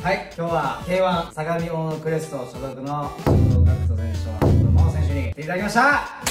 はい、今日は K1 相模大野クレスト所属の新藤岳人選手と真央選手に来ていただきました。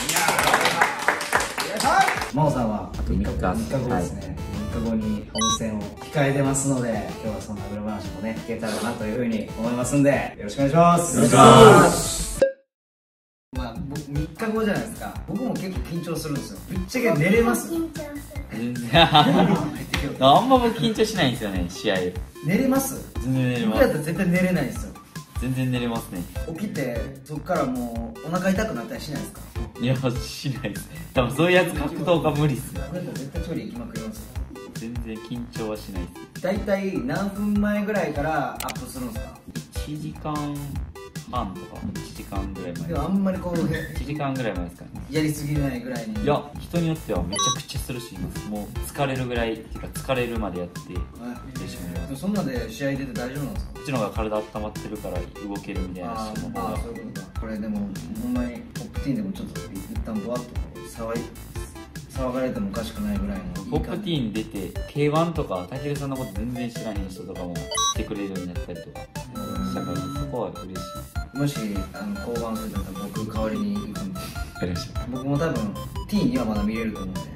真央さんはあと3日後ですね。3日後に温泉を控えてますので、今日はそんな裏話もね聞けたらなというふうに思いますんで、よろしくお願いします。よろしくお願いします。まあ僕3日後じゃないですか。僕も結構緊張するんですよ。ぶっちゃけ寝れます？ 全然あんま僕緊張しないんですよね、試合。 寝れます？全然寝れます。僕だったら絶対寝れないんですよ。全然寝れますね。起きてそっからもうお腹痛くなったりしないですか？ いや、しないです。多分そういうやつ格闘家無理っす。 これ絶対トイレ行きまくりますよ。 全然緊張はしないです。 大体何分前ぐらいからアップするんですか ？1時間半とか1時間ぐらい前。 でもあんまりこう 1時間ぐらい前ですかね。 やりすぎないぐらいに。 いや、人によってはめちゃくちゃするしいます。もう疲れるぐらいっていうか、疲れるまでやってそんなで試合出て大丈夫なんですか？ こっちの方が体温まってるから動けるみたいな人の方が。 そういうことか。これでもほんまにポップティーンでもちょっと一旦ボワッと騒がれてもおかしくないぐらいの。 ポップティーン出て K1 とかたけるさんのこと全然知らへん人とかも来てくれるようになったりとかしたから、そこは嬉しい。 もし降板するんだったら僕代わりに行くんで。僕も多分ティーンにはまだ見れると思うんで。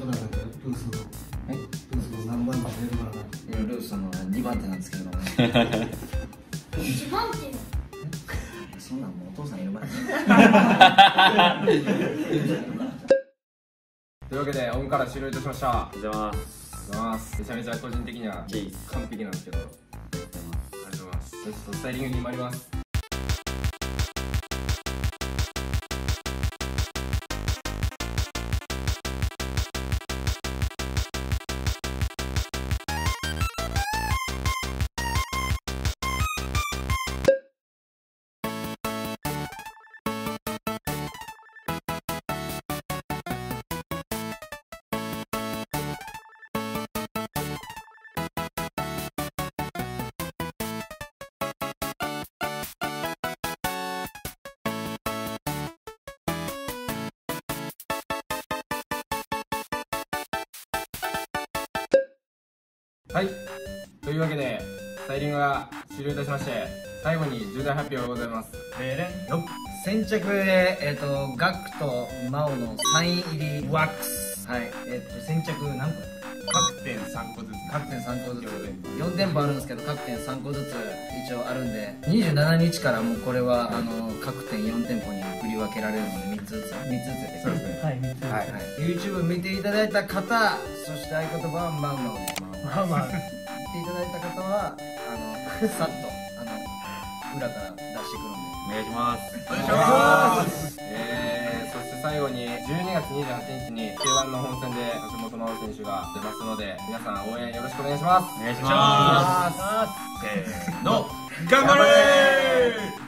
何番か出るからな。ルースの2番手なんですけどもね。 1番手？ そんなんもうお父さんいる前に。 というわけで、オンから終了いたしました。 ありがとうございます。 めちゃめちゃ個人的には完璧なんですけど、ありがとうございます。ちょっとスタイリングに参ります。はい、というわけでスタイリングが終了いたしまして、最後に重大発表がございます。 先着でガクとマオのサイン入りワックス、はい、先着何個？ 各店3個ずつ。 各店3個ずつ4店舗あるんですけど、各店3個ずつ一応あるんで、27日からもうこれは各店4店舗に振り分けられるので3つずつで。そうですね。はい、3つずつ。はい、YouTube 見ていただいた方、そして合言葉はマウマウで。見ていただいた方はさっと裏から出してくるんでお願いします。 お願いします。そして最後に12月28日に K1 の本戦で橋本真央選手が出ますので、皆さん応援よろしくお願いします。 お願いします。 せーの、頑張れー。